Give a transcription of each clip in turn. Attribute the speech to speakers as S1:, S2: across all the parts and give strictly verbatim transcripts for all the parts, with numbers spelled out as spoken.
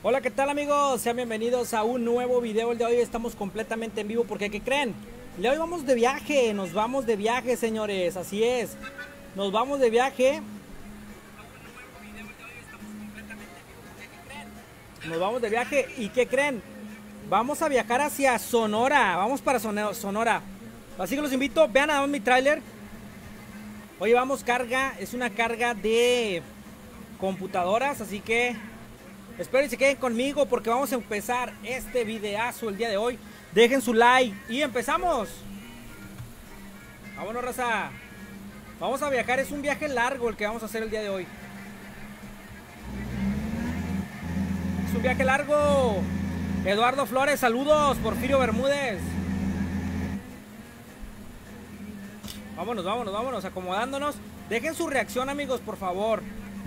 S1: Hola, ¿qué tal amigos? Sean bienvenidos a un nuevo video. El de hoy estamos completamente en vivo porque, ¿qué creen? El de hoy vamos de viaje, nos vamos de viaje, señores, así es. Nos vamos de viaje. Nos vamos de viaje y ¿qué creen? Vamos a viajar hacia Sonora, vamos para Sonora. Así que los invito, vean a mi tráiler. Hoy vamos carga, es una carga de computadoras, así que espero que se queden conmigo porque vamos a empezar este videazo el día de hoy. Dejen su like y empezamos. Vámonos, raza. Vamos a viajar, es un viaje largo el que vamos a hacer el día de hoy. Es un viaje largo. Eduardo Flores, saludos. Porfirio Bermúdez. Vámonos, vámonos, vámonos, acomodándonos. Dejen su reacción, amigos, por favor.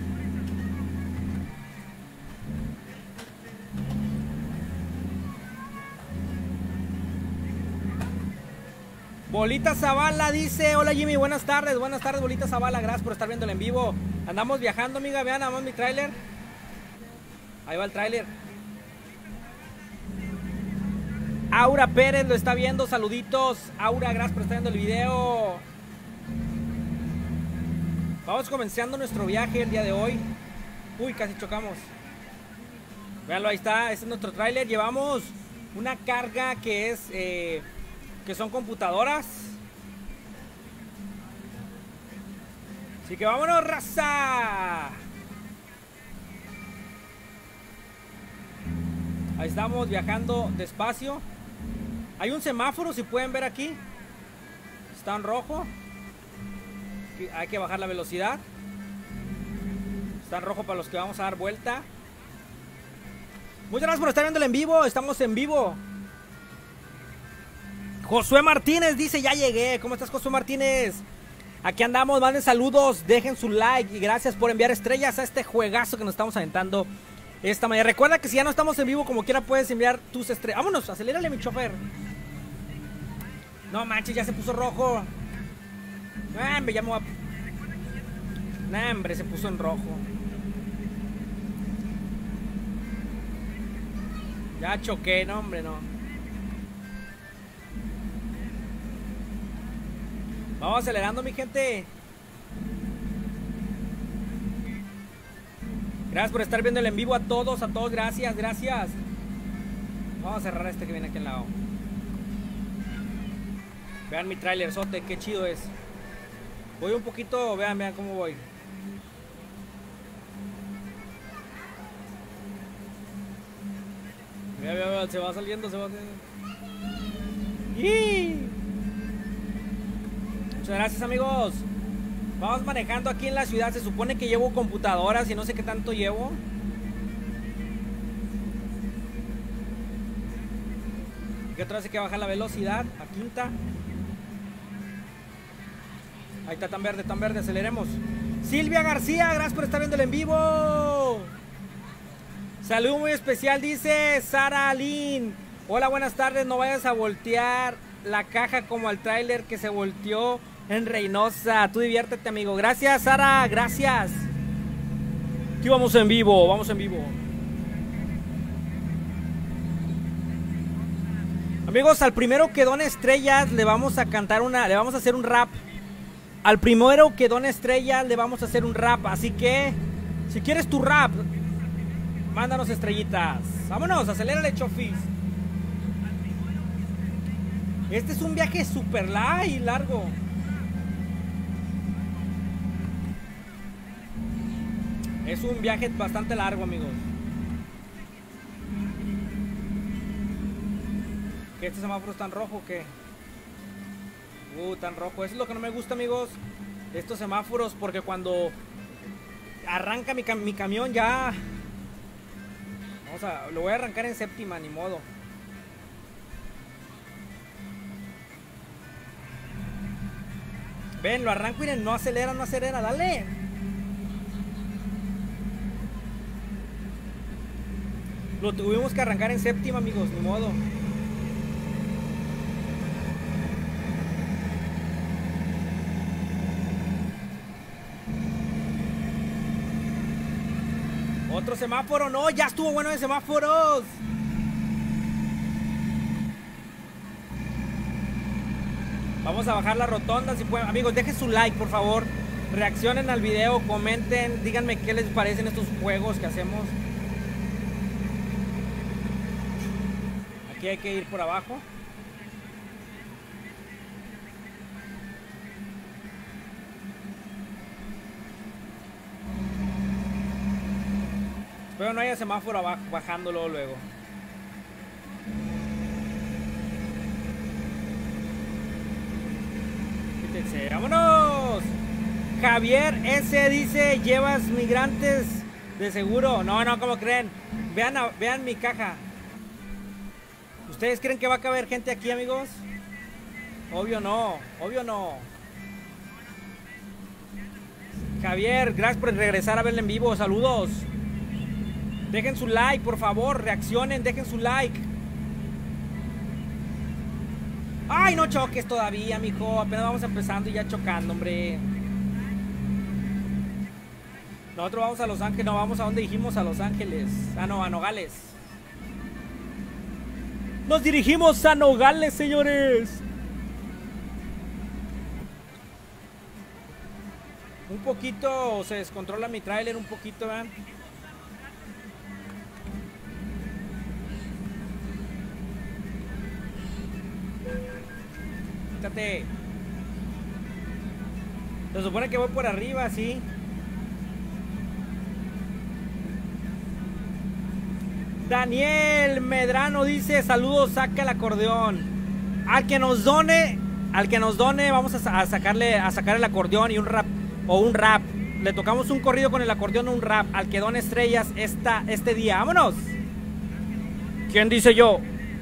S1: Bolita Zavala dice: hola Jimmy, buenas tardes, buenas tardes Bolita Zavala, gracias por estar viéndolo en vivo. Andamos viajando, amiga, vean nada más mi tráiler. Ahí va el tráiler. Aura Pérez lo está viendo, saluditos. Aura, gracias por estar viendo el video. Vamos comenzando nuestro viaje el día de hoy. Uy, casi chocamos. Véanlo, ahí está, este es nuestro tráiler. Llevamos una carga que es... Eh, que son computadoras. Así que vámonos, raza. Ahí estamos viajando despacio. Hay un semáforo, si pueden ver aquí. Está en rojo. Hay que bajar la velocidad. Está en rojo para los que vamos a dar vuelta. Muchas gracias por estar viéndolo en vivo. Estamos en vivo. Josué Martínez dice: ya llegué. ¿Cómo estás, Josué Martínez? Aquí andamos, manden saludos, dejen su like y gracias por enviar estrellas a este juegazo que nos estamos aventando esta mañana. Recuerda que si ya no estamos en vivo, como quiera puedes enviar tus estrellas. Vámonos, acelérale, mi chofer. No manches, ya se puso rojo. No, hombre, ya me voy a... No, hombre, se puso en rojo. Ya choqué, no, hombre, no. Vamos acelerando, mi gente. Gracias por estar viendo el en vivo a todos, a todos, gracias, gracias. Vamos a cerrar este que viene aquí al lado. Vean mi tráiler sote, qué chido es. Voy un poquito, vean, vean cómo voy. Vean, vean, vean, se va saliendo, se va saliendo. ¡Y! Muchas gracias, amigos. Vamos manejando aquí en la ciudad. Se supone que llevo computadoras y no sé qué tanto llevo. Que otra vez hay que bajar la velocidad a quinta. Ahí está, tan verde, tan verde, aceleremos. Silvia García, gracias por estar viendo en vivo. Saludo muy especial, dice Sara Lynn. Hola, buenas tardes. No vayas a voltear la caja como al tráiler que se volteó en Reynosa. Tú diviértete, amigo. Gracias, Sara, gracias. Aquí vamos en vivo, vamos en vivo. Amigos, al primero que done estrellas le vamos a cantar una, le vamos a hacer un rap. Al primero que done estrellas le vamos a hacer un rap. Así que, si quieres tu rap, mándanos estrellitas. Vámonos, acelérale, chofis. Este es un viaje super light y largo. Es un viaje bastante largo, amigos. ¿Que este semáforo es tan rojo que? Uh, tan rojo. Eso es lo que no me gusta, amigos. Estos semáforos, porque cuando arranca mi, cam mi camión ya... Vamos a... Lo voy a arrancar en séptima, ni modo. Ven, lo arranco y no acelera, no acelera, dale. Lo tuvimos que arrancar en séptima, amigos, ni modo. Otro semáforo, no, ya estuvo bueno de semáforos. Vamos a bajar la rotonda si pueden. Amigos, dejen su like, por favor. Reaccionen al video, comenten, díganme qué les parecen estos juegos que hacemos. Aquí hay que ir por abajo. Espero no haya semáforo abajo, bajándolo luego. Quítense, vámonos. Javier S dice, ¿llevas migrantes de seguro? No, no, ¿cómo creen? Vean, a, vean mi caja. ¿Ustedes creen que va a caber gente aquí, amigos? Obvio no, obvio no. Javier, gracias por regresar a verla en vivo, saludos. Dejen su like, por favor, reaccionen, dejen su like. Ay, no choques todavía, mijo. Apenas vamos empezando y ya chocando, hombre. Nosotros vamos a Los Ángeles, no, vamos a donde dijimos, a Los Ángeles. Ah, no, a Nogales. Nos dirigimos a Nogales, señores. Un poquito se descontrola mi tráiler, un poquito, ¿verdad? Quítate. Se supone que voy por arriba, sí. Daniel Medrano dice, saludos, saca el acordeón. Al que nos done, al que nos done, vamos a, a sacarle, a sacar el acordeón y un rap, o un rap. Le tocamos un corrido con el acordeón o un rap. Al que done estrellas esta, este día. ¡Vámonos! ¿Quién dice yo?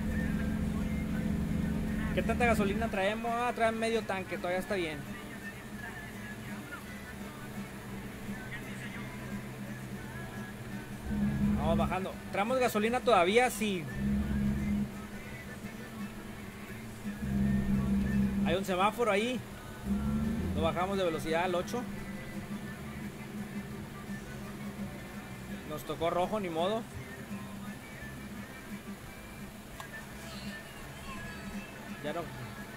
S1: ¿Qué tanta gasolina traemos? Ah, traen medio tanque, todavía está bien. Vamos bajando. ¿Traemos gasolina todavía? Sí. Hay un semáforo ahí. Lo bajamos de velocidad al ocho. Nos tocó rojo, ni modo. Ya no.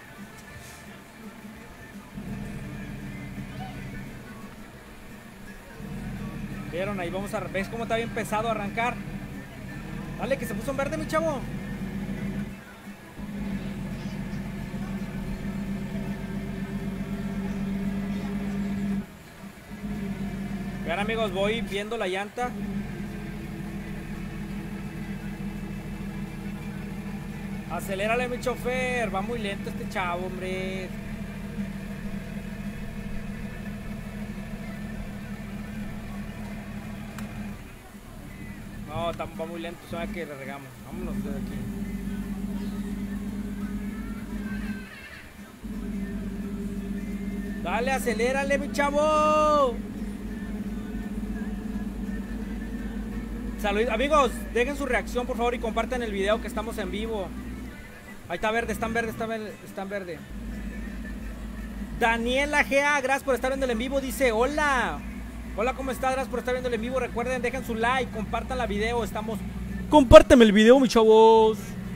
S1: Vieron, ahí vamos a... ¿Ves cómo está bien pesado a arrancar? Dale, que se puso en verde, mi chavo. Vean, amigos, voy viendo la llanta. Acelérale, mi chofer. Va muy lento este chavo, hombre. No, va muy lento. Se ve que le regamos. Vámonos de aquí. Dale, acelérale, mi chavo. Saludos, amigos. Dejen su reacción, por favor, y compartan el video que estamos en vivo. Ahí está verde, está en verde, está en verde, está en verde. Daniela G A, gracias por estar viendo el en vivo. Dice, hola. Hola, ¿cómo estás? Gracias por estar viendo el en vivo. Recuerden, dejen su like, compartan la video. Estamos... Compárteme el video, mis chavos.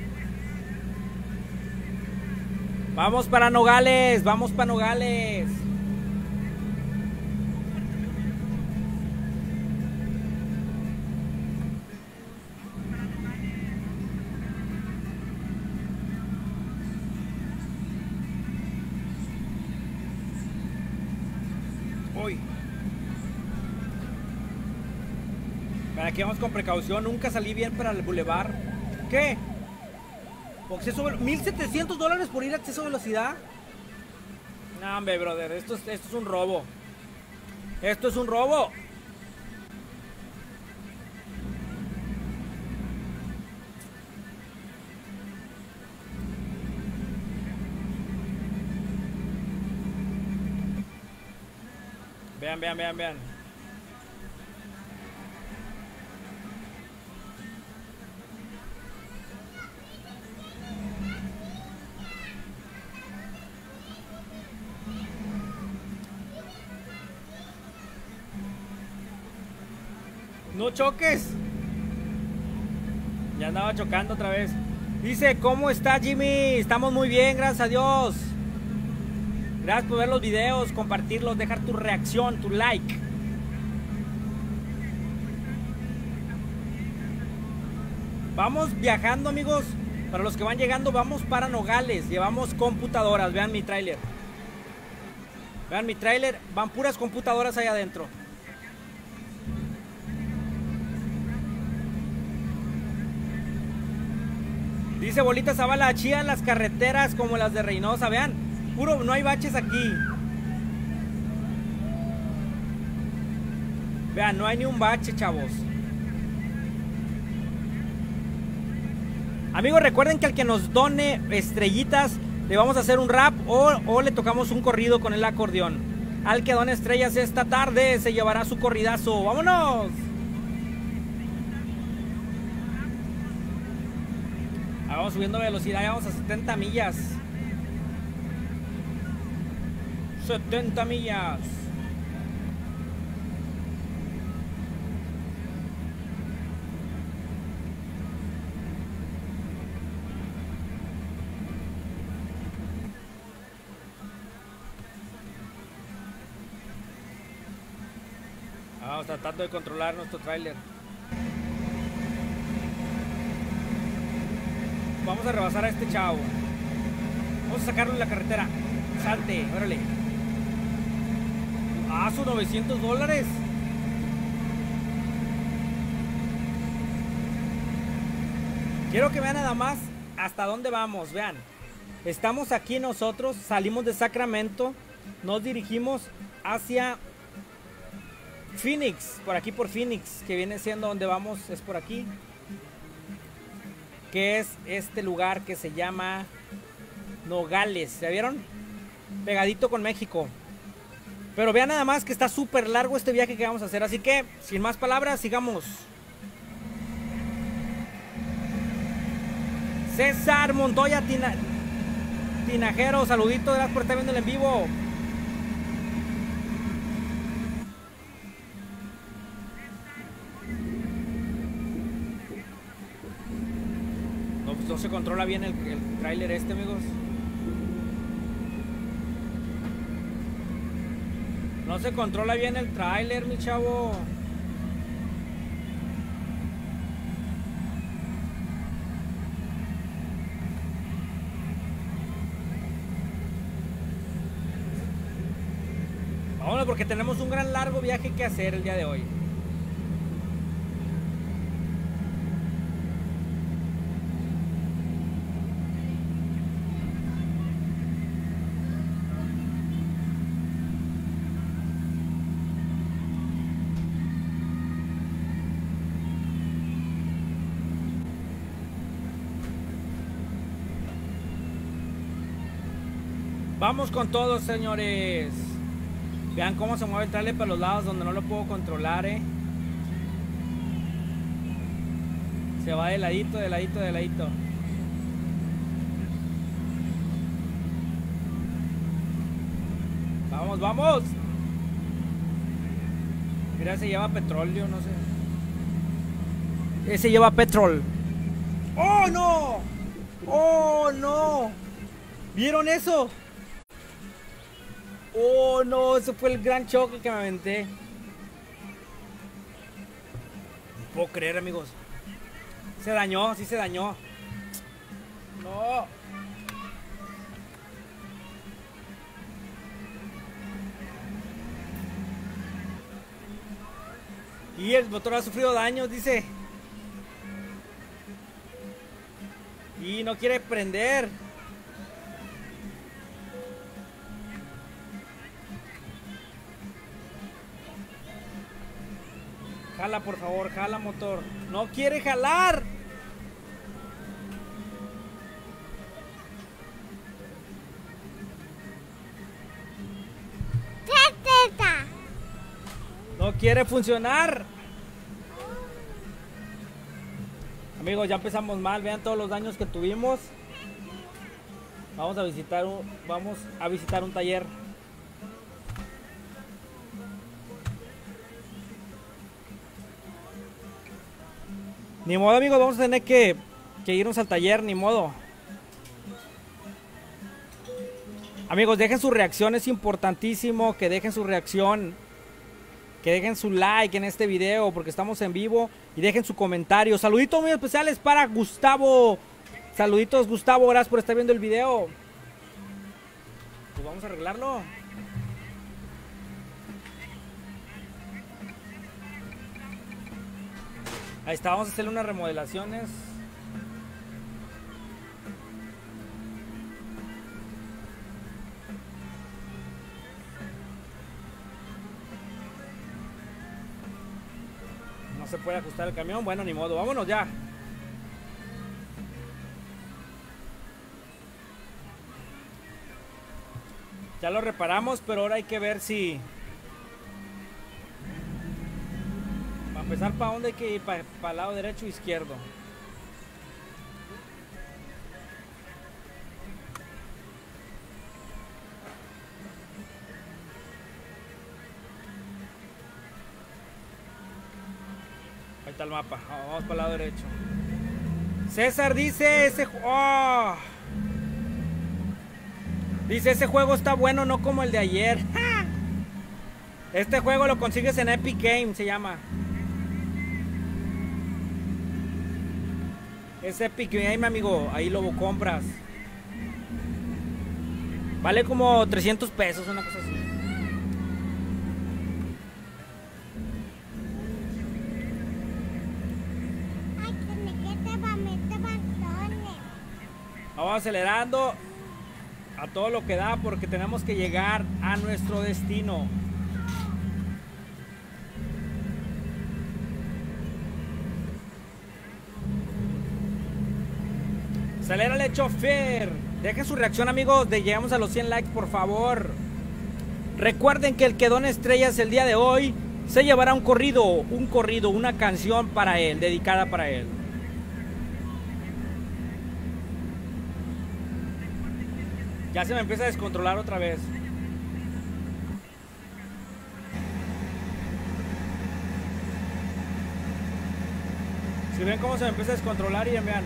S1: Vamos para Nogales, vamos para Nogales. Hoy. Aquí vamos con precaución. Nunca salí bien para el bulevar. ¿Qué? Acceso, mil setecientos dólares por ir a exceso de velocidad. No, hombre, brother. Esto es, esto es un robo. Esto es un robo. Vean, vean, vean, vean. No choques. Ya andaba chocando otra vez. Dice, ¿cómo está Jimmy? Estamos muy bien, gracias a Dios. Gracias por ver los videos, compartirlos, dejar tu reacción, tu like. Vamos viajando, amigos. Para los que van llegando, vamos para Nogales. Llevamos computadoras, vean mi tráiler. Vean mi tráiler, van puras computadoras allá adentro. Dice Bolita Zavala, chían las carreteras como las de Reynosa, vean, puro, no hay baches aquí. Vean, no hay ni un bache, chavos. Amigos, recuerden que al que nos done estrellitas, le vamos a hacer un rap o, o le tocamos un corrido con el acordeón. Al que done estrellas esta tarde, se llevará su corridazo. ¡Vámonos! Vamos subiendo velocidad, ya vamos a setenta millas. setenta millas. Vamos tratando de controlar nuestro tráiler. Vamos a rebasar a este chavo. Vamos a sacarlo en la carretera. Salte, órale. Ah, son novecientos dólares. Quiero que vean nada más hasta dónde vamos. Vean, estamos aquí nosotros, salimos de Sacramento, nos dirigimos hacia Phoenix, por aquí por Phoenix, que viene siendo donde vamos, es por aquí, que es este lugar que se llama Nogales, ¿ya vieron? Pegadito con México. Pero vean nada más que está súper largo este viaje que vamos a hacer, así que sin más palabras, sigamos. César Montoya Tina, Tinajero, saludito, gracias por estar viendo el en vivo. No, pues no se controla bien el, el tráiler este, amigos. No se controla bien el tráiler, mi chavo. Vámonos porque tenemos un gran largo viaje que hacer el día de hoy. Vamos con todo, señores. Vean cómo se mueve el trailer para los lados donde no lo puedo controlar, eh. Se va de ladito, de ladito, de ladito. Vamos, vamos. Mira, se lleva petróleo, no sé. Ese lleva petrol. ¡Oh, no! ¡Oh, no! ¿Vieron eso? Oh, no, eso fue el gran choque que me aventé. No puedo creer, amigos. Se dañó, sí se dañó. No. Y el motor ha sufrido daños, dice. Y no quiere prender. Jala, por favor, jala, motor. No quiere jalar. No quiere funcionar. Amigos, ya empezamos mal. Vean todos los daños que tuvimos. Vamos a visitar un, vamos a visitar un taller. Ni modo, amigos, vamos a tener que, que irnos al taller, ni modo. Amigos, dejen su reacción, es importantísimo que dejen su reacción. Que dejen su like en este video porque estamos en vivo. Y dejen su comentario. Saluditos muy especiales para Gustavo. Saluditos, Gustavo, gracias por estar viendo el video. Pues vamos a arreglarlo. Ahí está, vamos a hacerle unas remodelaciones. No se puede ajustar el camión, bueno, ni modo, vámonos ya. Ya lo reparamos, pero ahora hay que ver si... Para empezar, ¿para dónde hay que ir? ¿Para, para el lado derecho o izquierdo? Ahí está el mapa, vamos para el lado derecho. César dice, ese... Oh. Dice, ese juego está bueno, no como el de ayer. Este juego lo consigues en Epic Games, se llama. Es Epic Game, amigo, ahí lo compras. Vale como trescientos pesos, una cosa así. Vamos acelerando a todo lo que da porque tenemos que llegar a nuestro destino. Acelérale, chofer. Dejen su reacción, amigos, de llegamos a los cien likes, por favor. Recuerden que el que dona estrellas el día de hoy se llevará un corrido, un corrido, una canción para él, dedicada para él. Ya se me empieza a descontrolar otra vez. Si ven cómo se me empieza a descontrolar, y vean.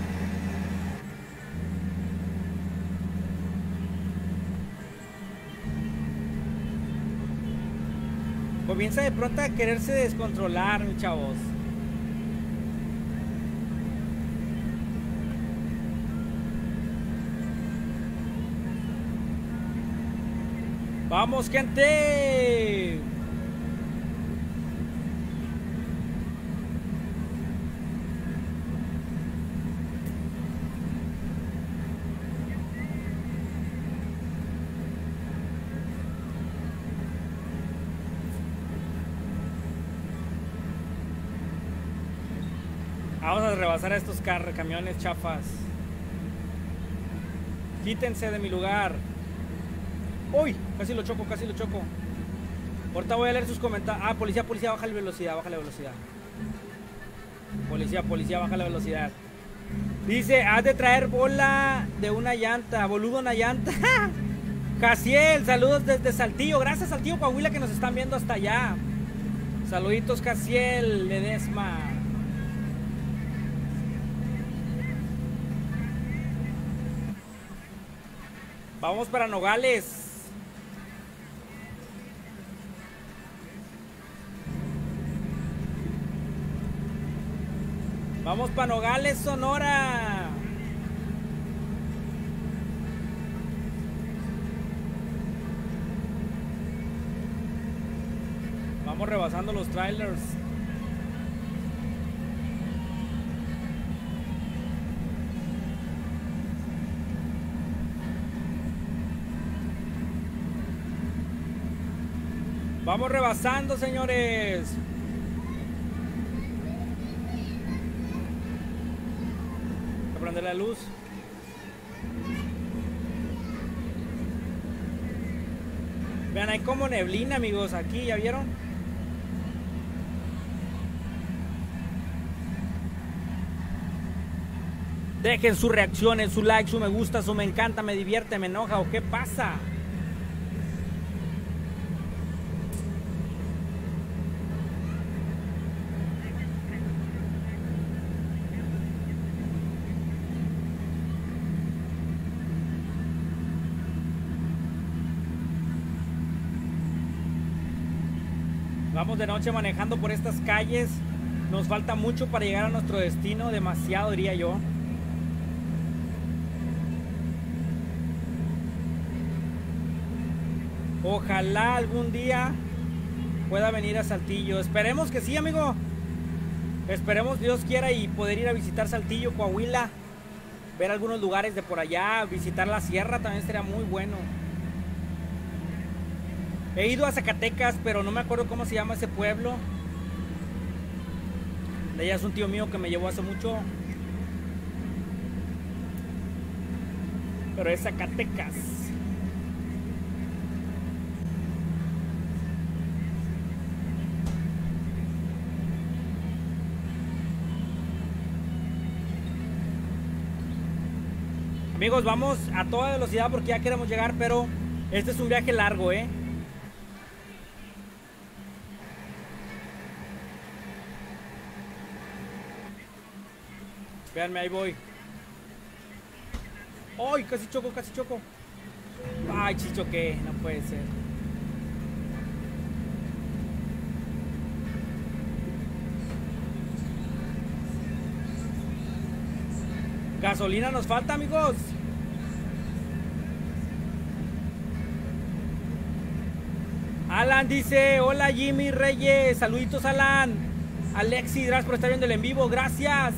S1: Comienza de pronto a quererse descontrolar, mis chavos. ¡Vamos, gente! Vamos a rebasar a estos car camiones chafas. Quítense de mi lugar. Uy, casi lo choco, casi lo choco. Ahorita voy a leer sus comentarios. Ah, policía, policía, baja la velocidad, baja la velocidad. Policía, policía, baja la velocidad. Dice, has de traer bola de una llanta, boludo, una llanta. Casiel, saludos desde Saltillo. Gracias, Saltillo, Coahuila, que nos están viendo hasta allá. Saluditos, Casiel, Ledesma. Vamos para Nogales. Vamos para Nogales, Sonora. Vamos rebasando los trailers. Vamos rebasando, señores. Voy a prender la luz. Vean, hay como neblina, amigos, aquí, ¿ya vieron? Dejen sus reacciones, su like, su me gusta, su me encanta, me divierte, me enoja o qué pasa. Vamos de noche manejando por estas calles. Nos falta mucho para llegar a nuestro destino, demasiado diría yo. Ojalá algún día pueda venir a Saltillo. Esperemos que sí, amigo. Esperemos, Dios quiera, y poder ir a visitar Saltillo, Coahuila. Ver algunos lugares de por allá. Visitar la sierra también sería muy bueno. He ido a Zacatecas, pero no me acuerdo cómo se llama ese pueblo. De allá es un tío mío que me llevó hace mucho. Pero es Zacatecas. Amigos, vamos a toda velocidad porque ya queremos llegar, pero este es un viaje largo, ¿eh? Véanme, ahí voy. ¡Ay! Casi choco, casi choco. ¡Ay, sí choqué! No puede ser. Gasolina nos falta, amigos. Alan dice, hola Jimmy Reyes, saluditos Alan. Alexi, gracias por estar viendo el en vivo, gracias.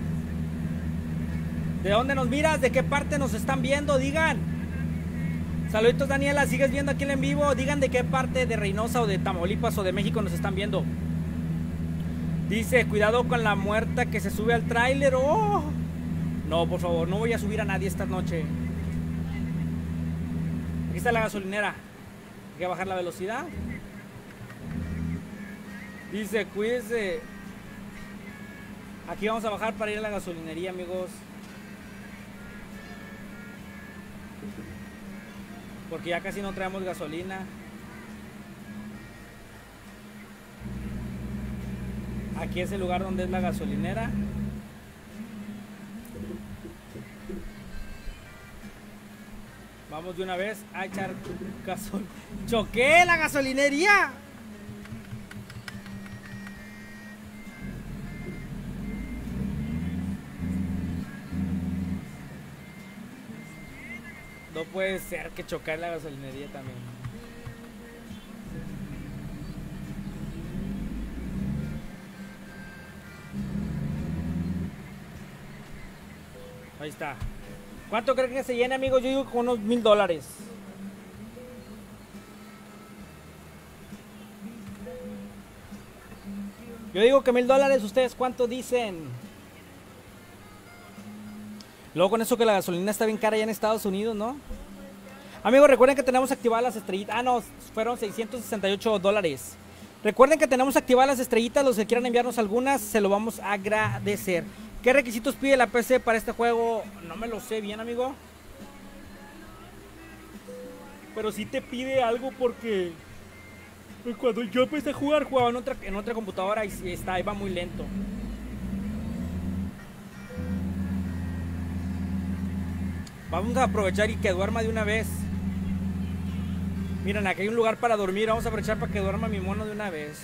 S1: ¿De dónde nos miras? ¿De qué parte nos están viendo? Digan. Saluditos Daniela, ¿sigues viendo aquí el en vivo? Digan de qué parte de Reynosa o de Tamaulipas o de México nos están viendo. Dice, cuidado con la muerta que se sube al tráiler. ¡Oh! No, por favor, no voy a subir a nadie esta noche. Aquí está la gasolinera. Hay que bajar la velocidad. Dice, cuídese. Aquí vamos a bajar para ir a la gasolinería, amigos. Porque ya casi no traemos gasolina. Aquí es el lugar donde es la gasolinera. Vamos de una vez a echar gasolina. ¡Choqué la gasolinería! No puede ser que chocar la gasolinería también. Ahí está. ¿Cuánto creen que se llene, amigos? Yo digo con unos mil dólares. Yo digo que mil dólares. ¿Ustedes cuánto dicen? Luego con eso que la gasolina está bien cara allá en Estados Unidos, ¿no? Amigos, recuerden que tenemos activadas las estrellitas. Ah, no, fueron seiscientos sesenta y ocho dólares. Recuerden que tenemos activadas las estrellitas. Los que quieran enviarnos algunas, se lo vamos a agradecer. ¿Qué requisitos pide la P C para este juego? No me lo sé bien, amigo. Pero sí te pide algo porque cuando yo empecé a jugar, jugaba en otra, en otra computadora y está, iba muy lento. Vamos a aprovechar y que duerma de una vez. Miren, aquí hay un lugar para dormir. Vamos a aprovechar para que duerma mi mono de una vez.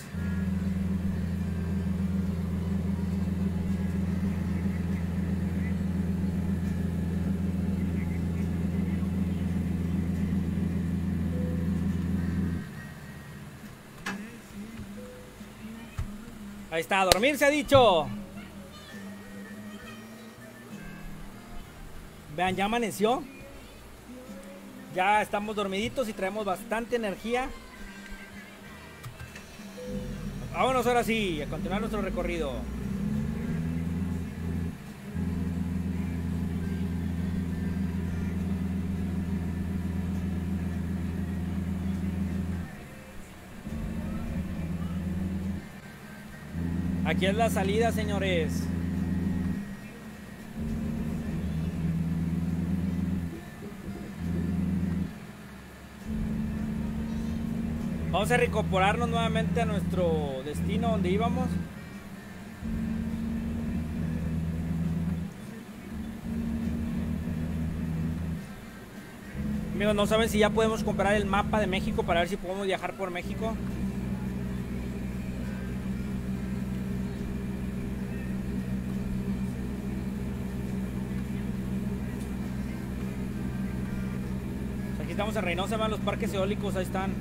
S1: Ahí está, a dormir se ha dicho. Vean, ya amaneció. Ya estamos dormiditos y traemos bastante energía. Vámonos ahora sí, a continuar nuestro recorrido. Aquí es la salida, señores. Vamos a reincorporarnos nuevamente a nuestro destino donde íbamos. Amigos, no saben si ya podemos comprar el mapa de México para ver si podemos viajar por México. estamos en Reynosa, van los parques eólicos, ahí están.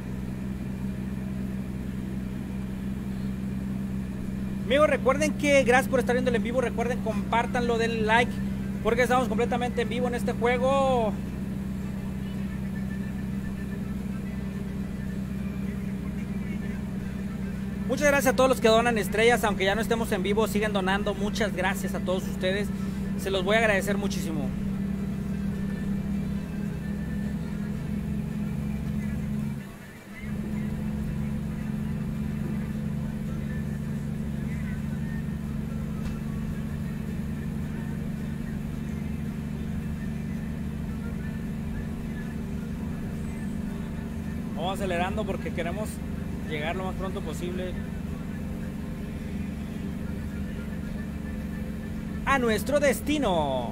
S1: Amigos, recuerden que gracias por estar viendo el en vivo. Recuerden, compártanlo, denle like, porque estamos completamente en vivo en este juego. Muchas gracias a todos los que donan estrellas, aunque ya no estemos en vivo, siguen donando. Muchas gracias a todos ustedes, se los voy a agradecer muchísimo. Vamos acelerando porque queremos llegar lo más pronto posible a nuestro destino.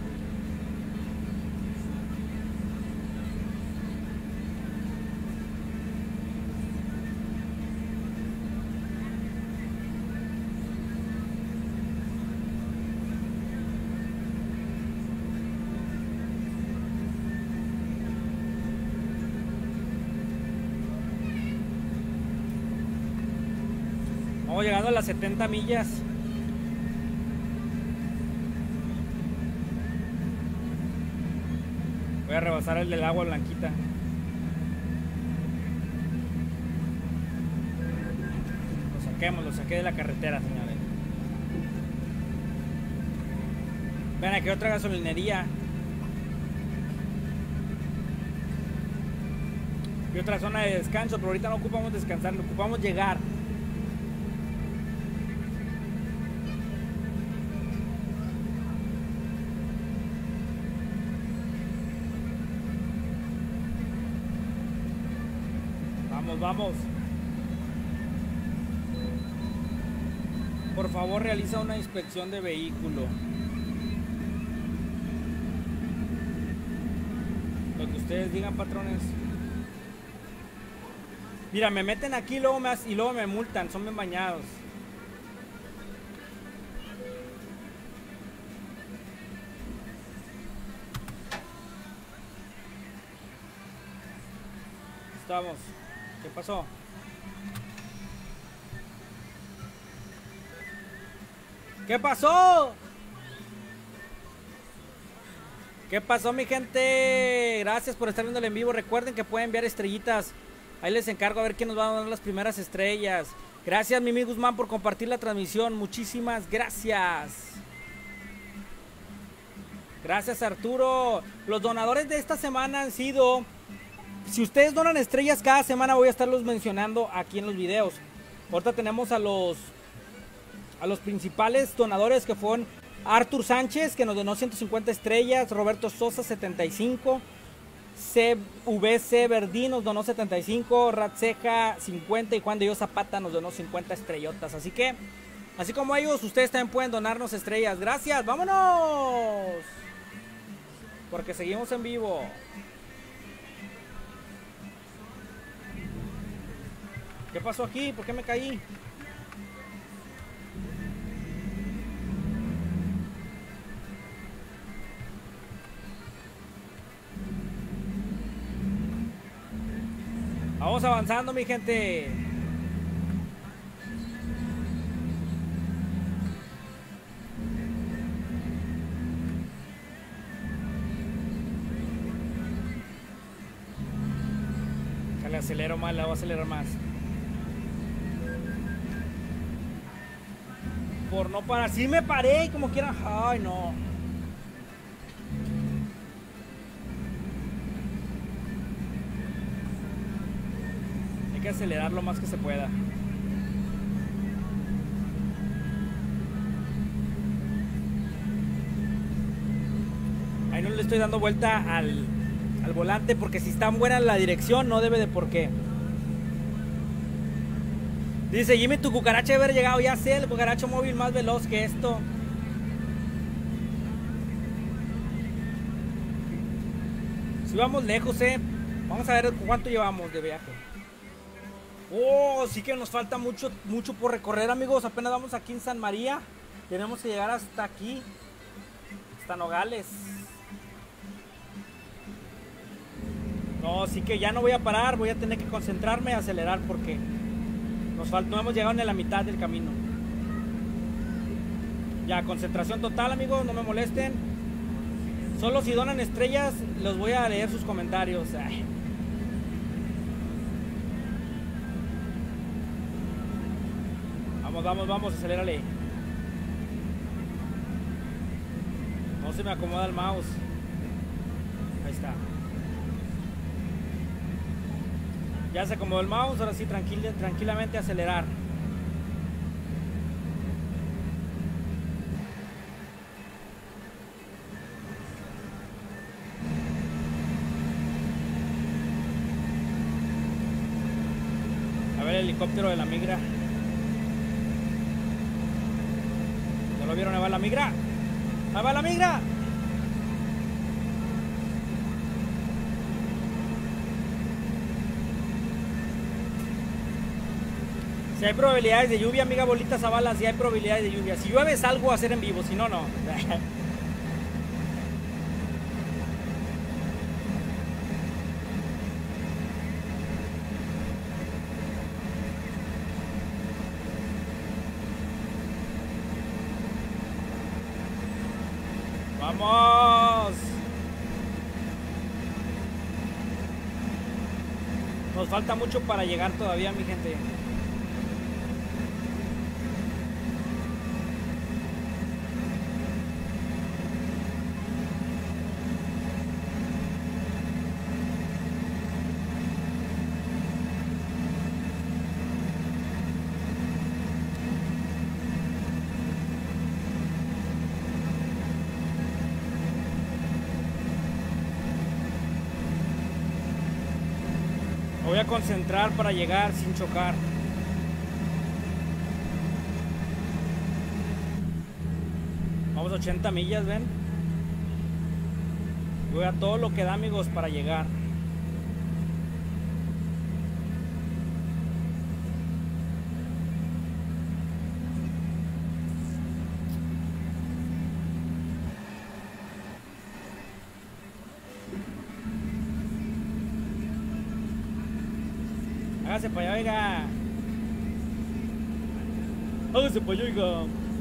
S1: Vamos llegando a las setenta millas. Voy a rebasar el del agua blanquita. Lo saquemos, lo saqué de la carretera, señores. Ven, aquí otra gasolinería. Y otra zona de descanso, pero ahorita no ocupamos descansar, no ocupamos llegar. Vamos. Por favor, realiza una inspección de vehículo. Lo que ustedes digan, patrones. Mira, me meten aquí y luego me, y luego me multan. Son bien bañados. Estamos. ¿Qué pasó? ¿Qué pasó? ¿Qué pasó, mi gente? Gracias por estar viendo el en vivo. Recuerden que pueden enviar estrellitas. Ahí les encargo a ver quién nos va a dar las primeras estrellas. Gracias, Mimi Guzmán, por compartir la transmisión. Muchísimas gracias. Gracias, Arturo. Los donadores de esta semana han sido... Si ustedes donan estrellas cada semana, voy a estarlos mencionando aquí en los videos. Ahorita tenemos a los a los principales donadores, que fueron Artur Sánchez, que nos donó ciento cincuenta estrellas, Roberto Sosa setenta y cinco, C V C Verdín nos donó setenta y cinco, Ratseja cincuenta y Juan de Dios Zapata nos donó cincuenta estrellotas. Así que, así como ellos, ustedes también pueden donarnos estrellas. Gracias, vámonos, porque seguimos en vivo. ¿Qué pasó aquí? ¿Por qué me caí? Vamos avanzando, mi gente. Le acelero más, le voy a acelerar más. Por no parar. Sí me paré y como quiera. Ay, no. Hay que acelerar lo más que se pueda. Ahí no le estoy dando vuelta al, al volante, porque si está buena la dirección no debe de por qué. Dice Jimmy, tu cucaracha debe haber llegado. Ya sé, el cucaracho móvil más veloz que esto. Si vamos lejos, eh. Vamos a ver cuánto llevamos de viaje. Oh, sí que nos falta mucho, mucho por recorrer, amigos. Apenas vamos aquí en San María. Tenemos que llegar hasta aquí, hasta Nogales. No, así que ya no voy a parar, voy a tener que concentrarme y acelerar porque nos falta, no hemos llegado ni a la mitad del camino. Ya, concentración total, amigos, no me molesten. Solo si donan estrellas, los voy a leer sus comentarios. Ay. Vamos, vamos, vamos, acelérale. No se me acomoda el mouse. Ahí está. Ya se acomodó el mouse, ahora sí, tranquil, tranquilamente acelerar. A ver el helicóptero de la migra. ¿Ya lo vieron? Ahí va la migra. Ahí va la migra. Si hay probabilidades de lluvia, amiga Bolita Zavala, si hay probabilidades de lluvia. Si llueve salgo a hacer en vivo, si no, no. ¡Vamos! Nos falta mucho para llegar todavía, mi gente. Voy a concentrar para llegar sin chocar. Vamos a ochenta millas, ven. Voy a todo lo que da, amigos, para llegar. Hágase para allá, oiga. Hágase para allá, oiga.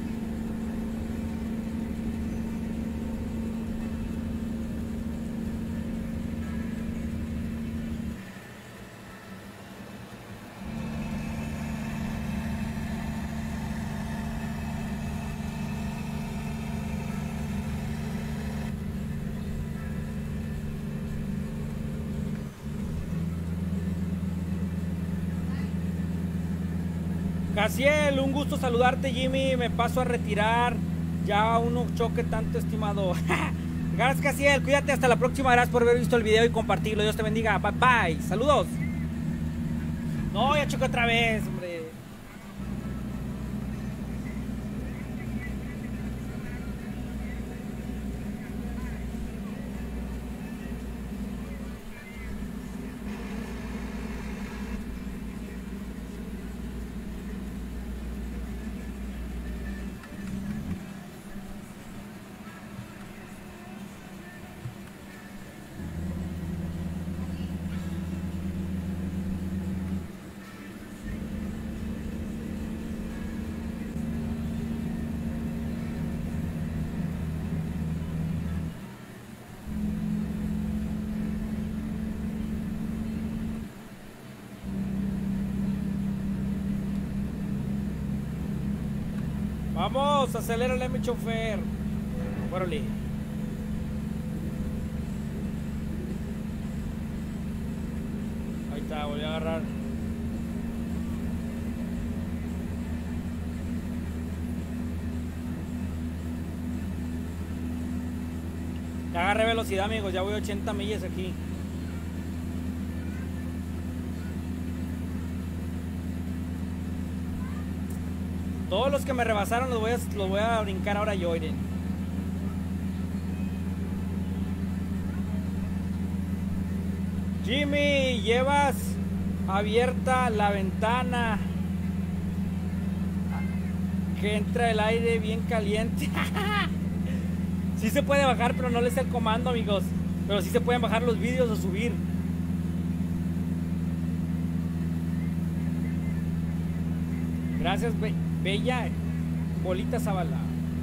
S1: Casiel, un gusto saludarte, Jimmy. Me paso a retirar. Ya uno choque tanto, estimado. Gracias, Casiel. Cuídate, hasta la próxima. Gracias por haber visto el video y compartirlo. Dios te bendiga. Bye bye. Saludos. No, ya choqué otra vez, hombre. Vamos, acelérale, mi chofer. Órale. Ahí está, volví a agarrar. Ya agarré velocidad, amigos. Ya voy a ochenta millas aquí. Todos los que me rebasaron los voy a, los voy a brincar ahora yo, Irene. Jimmy, llevas abierta la ventana. Que entra el aire bien caliente. Sí se puede bajar, pero no les sé el comando, amigos. Pero sí se pueden bajar los vídeos o subir. Gracias, be Bella Bolita Zavala.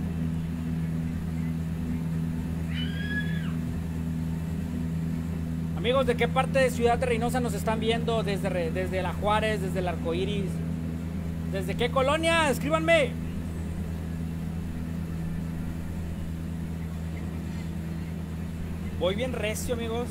S1: Amigos, ¿de qué parte de Ciudad de Reynosa nos están viendo? Desde, desde La Juárez, desde el Arcoíris. ¿Desde qué colonia? Escríbanme. Voy bien recio, amigos.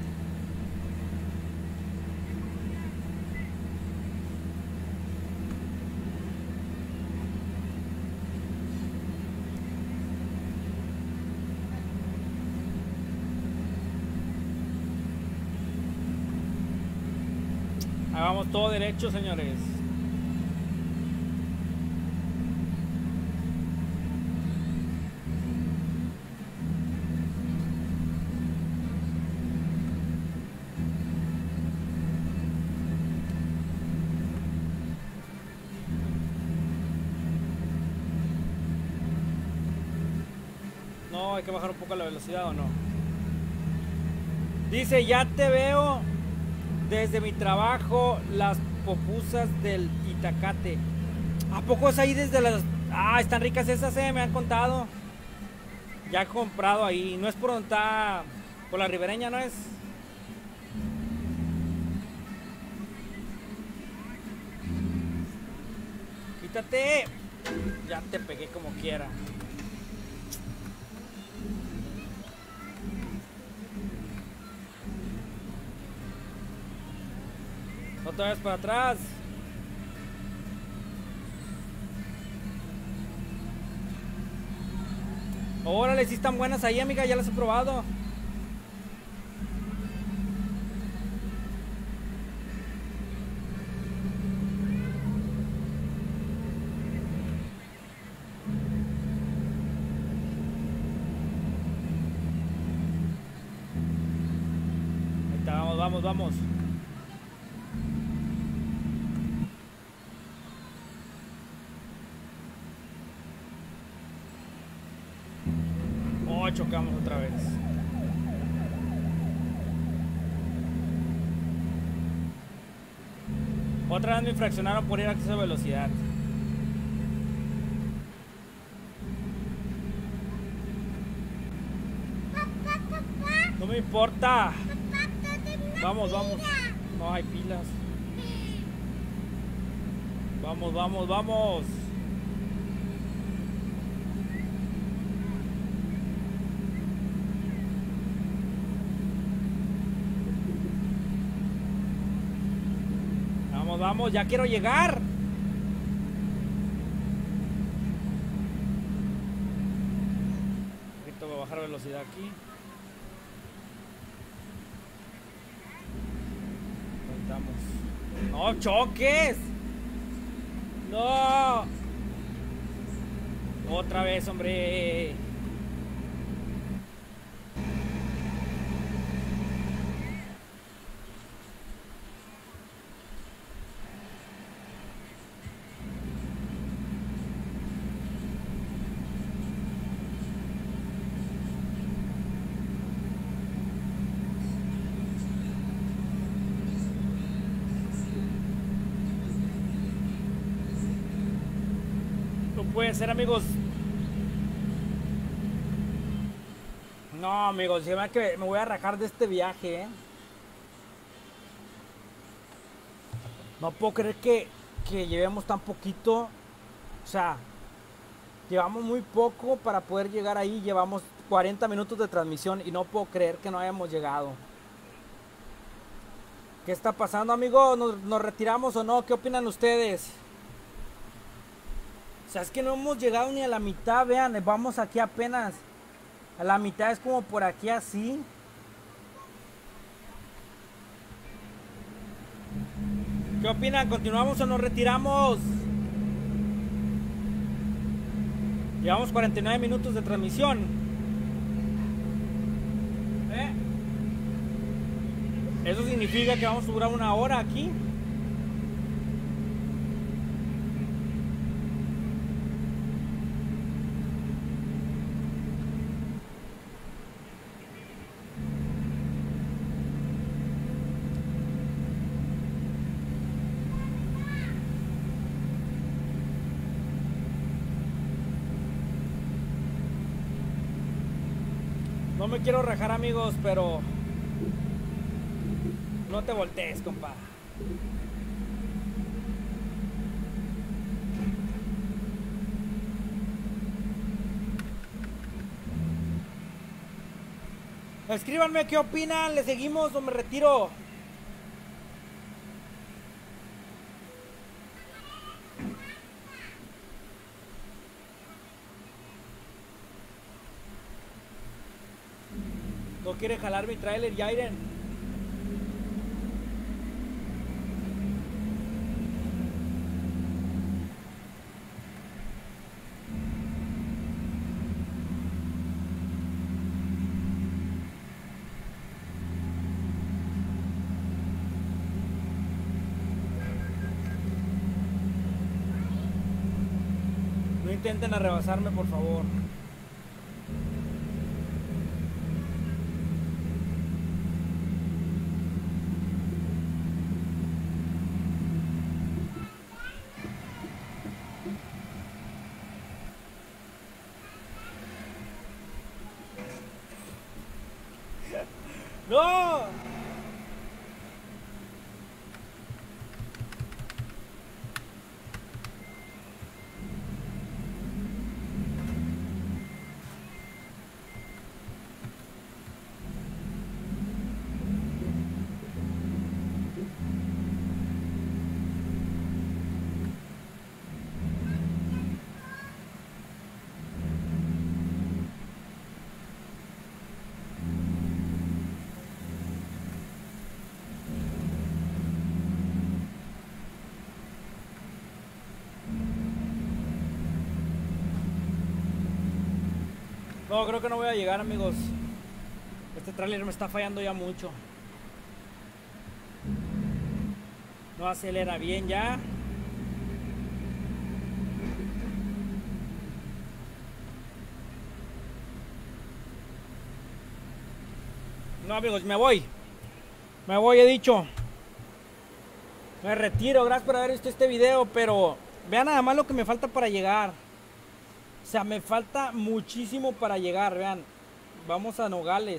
S1: Ahí vamos todo derecho, señores. No, hay que bajar un poco la velocidad, ¿o no? Dice, ya te veo desde mi trabajo, las popusas del Itacate. ¿A poco es ahí desde las...? Ah, están ricas esas, eh, me han contado. Ya he comprado ahí. No es por donde está... Por la ribereña, ¿no es? Quítate. Ya te pegué como quiera. No te vayas para atrás. Órale, sí están buenas ahí, amiga, ya las he probado. Ahí está, vamos, vamos, vamos. Oh, chocamos otra vez. Otra vez me infraccionaron por ir a exceso de velocidad. No me importa. Vamos, vamos. No hay pilas. Vamos, vamos, vamos. Vamos, vamos, ya quiero llegar. Ahorita voy a bajar velocidad aquí. Estamos. No choques. No. Otra vez, hombre. Puede ser, amigos. No, amigos, se me, que me voy a rajar de este viaje, ¿eh? No puedo creer que, que llevemos tan poquito. O sea, llevamos muy poco para poder llegar ahí. Llevamos cuarenta minutos de transmisión y no puedo creer que no hayamos llegado. ¿Qué está pasando, amigos? ¿Nos, nos retiramos o no? ¿Qué opinan ustedes? O sea, es que no hemos llegado ni a la mitad, vean, vamos aquí apenas. A la mitad es como por aquí así. ¿Qué opinan? ¿Continuamos o nos retiramos? Llevamos cuarenta y nueve minutos de transmisión. ¿Eh? Eso significa que vamos a durar una hora aquí. No me quiero rajar, amigos, pero no te voltees, compa. Escríbanme qué opinan, le seguimos o me retiro. No quiere jalar mi trailer, Jairen. No intenten arrebasarme, por favor. ¡No! No, creo que no voy a llegar, amigos. Este tráiler me está fallando ya mucho. No acelera bien ya. No, amigos, me voy. Me voy, he dicho. Me retiro, gracias por haber visto este video, pero vean nada más lo que me falta para llegar. O sea, me falta muchísimo para llegar, vean. Vamos a Nogales.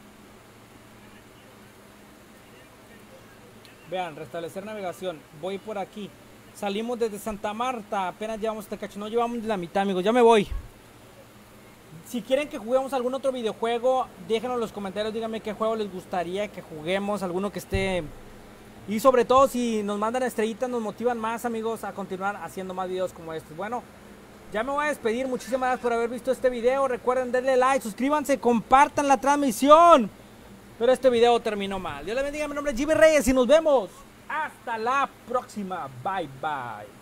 S1: Vean, restablecer navegación. Voy por aquí. Salimos desde Santa Marta. Apenas llevamos este cacho. No llevamos la mitad, amigos. Ya me voy. Si quieren que juguemos algún otro videojuego, déjenlo en los comentarios. Díganme qué juego les gustaría que juguemos. Alguno que esté... Y sobre todo, si nos mandan estrellitas, nos motivan más, amigos, a continuar haciendo más videos como estos. Bueno, ya me voy a despedir. Muchísimas gracias por haber visto este video. Recuerden darle like, suscríbanse, compartan la transmisión. Pero este video terminó mal. Dios les bendiga. Mi nombre es Jimmy Reyes y nos vemos hasta la próxima. Bye, bye.